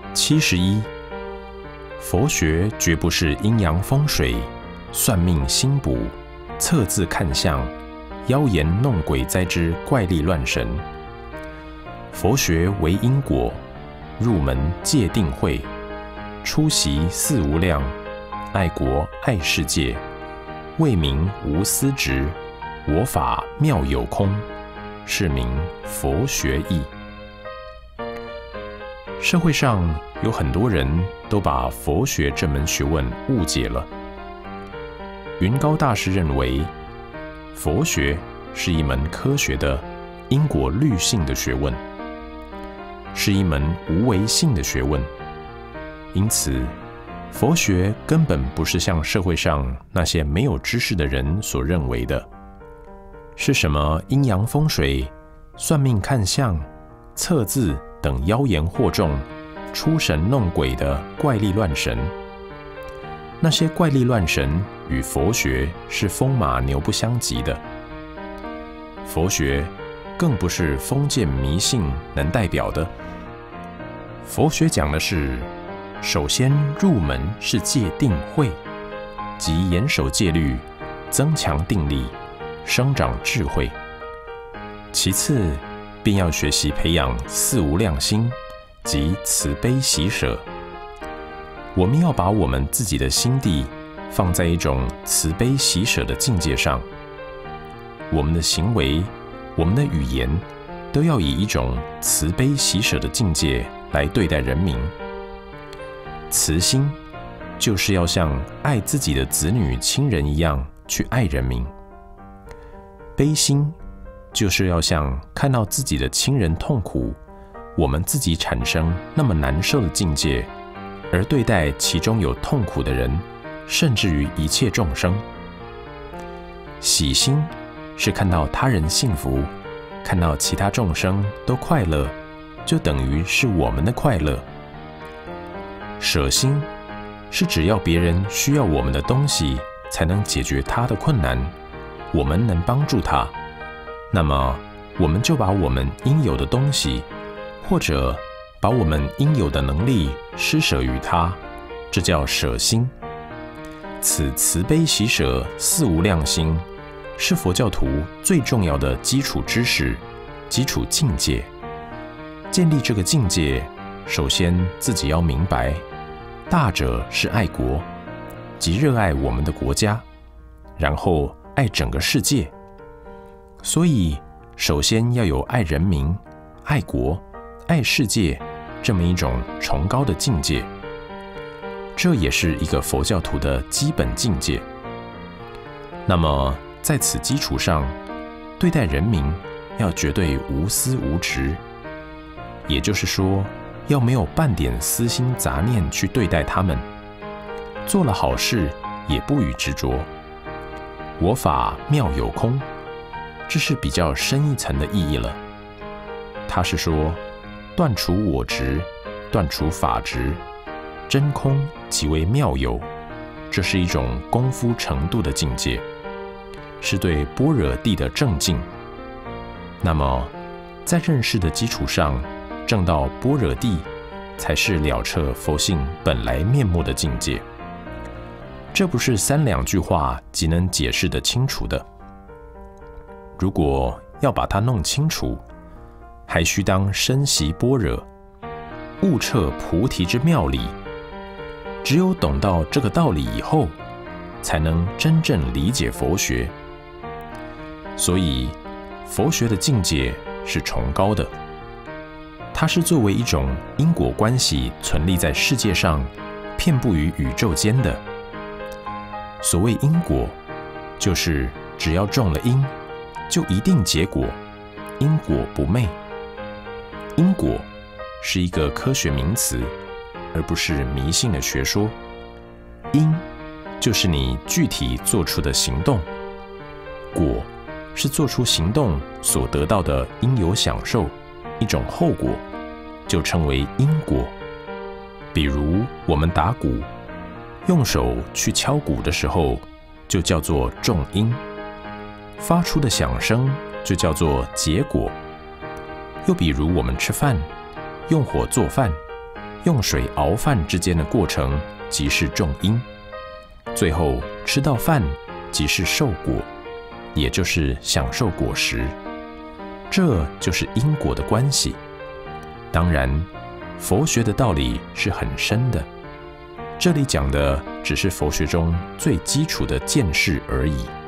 71. 佛学绝不是阴阳风水、算命星卜、测字看相、妖言弄鬼哉之怪力乱神。佛学为因果，入门戒定慧，出席四无量，爱国爱世界，为民无私执，我法妙有空，是名佛学义。社会上有很多人都把佛学这门学问误解了。云高大师认为，佛学是一门科学的因果律性的学问，是一门无为性的学问。因此，佛学根本不是像社会上那些没有知识的人所认为的，是什么阴阳风水、算命看相、测字等妖言惑众、出神弄鬼的怪力乱神。那些怪力乱神与佛学是风马牛不相及的。佛学更不是封建迷信能代表的。佛学讲的是，首先入门是戒定慧，即严守戒律，增强定力，生长智慧。其次，便要学习培养四无量心，即慈悲喜舍。我们要把我们自己的心地放在一种慈悲喜舍的境界上，我们的行为、我们的语言都要以一种慈悲喜舍的境界来对待人民。慈心就是要像爱自己的子女亲人一样去爱人民，悲心就是要像看到自己的亲人痛苦，我们自己产生那么难受的境界，而对待其中有痛苦的人，甚至于一切众生。喜心是看到他人幸福，看到其他众生都快乐，就等于是我们的快乐。舍心是只要别人需要我们的东西才能解决他的困难，我们能帮助他，那么我们就把我们应有的东西，或者把我们应有的能力施舍于他，这叫舍心。此慈悲喜舍四无量心，是佛教徒最重要的基础知识、基础境界。建立这个境界，首先自己要明白，大者是爱国，即热爱我们的国家，然后爱整个世界。所以，首先要有爱人民、爱国、爱世界这么一种崇高的境界。这也是一个佛教徒的基本境界。那么，在此基础上，对待人民要绝对无私无执，也就是说，要没有半点私心杂念去对待他们，做了好事也不予执着。我法妙有空，这是比较深一层的意义了。他是说，断除我执，断除法执，真空即为妙有，这是一种功夫程度的境界，是对般若地的正境。那么，在认识的基础上，证到般若地，才是了彻佛性本来面目的境界。这不是三两句话即能解释得清楚的。如果要把它弄清楚，还须当深习般若，悟彻菩提之妙理。只有懂到这个道理以后，才能真正理解佛学。所以，佛学的境界是崇高的，它是作为一种因果关系存立在世界上，遍布于宇宙间的。所谓因果，就是只要种了因，就一定结果，因果不昧。因果是一个科学名词，而不是迷信的学说。因就是你具体做出的行动，果是做出行动所得到的应有享受，一种后果，就称为因果。比如我们打鼓，用手去敲鼓的时候，就叫做种因，发出的响声就叫做结果。又比如我们吃饭，用火做饭， 用水熬饭之间的过程即是种因，最后吃到饭即是受果，也就是享受果实。这就是因果的关系。当然，佛学的道理是很深的，这里讲的只是佛学中最基础的见识而已。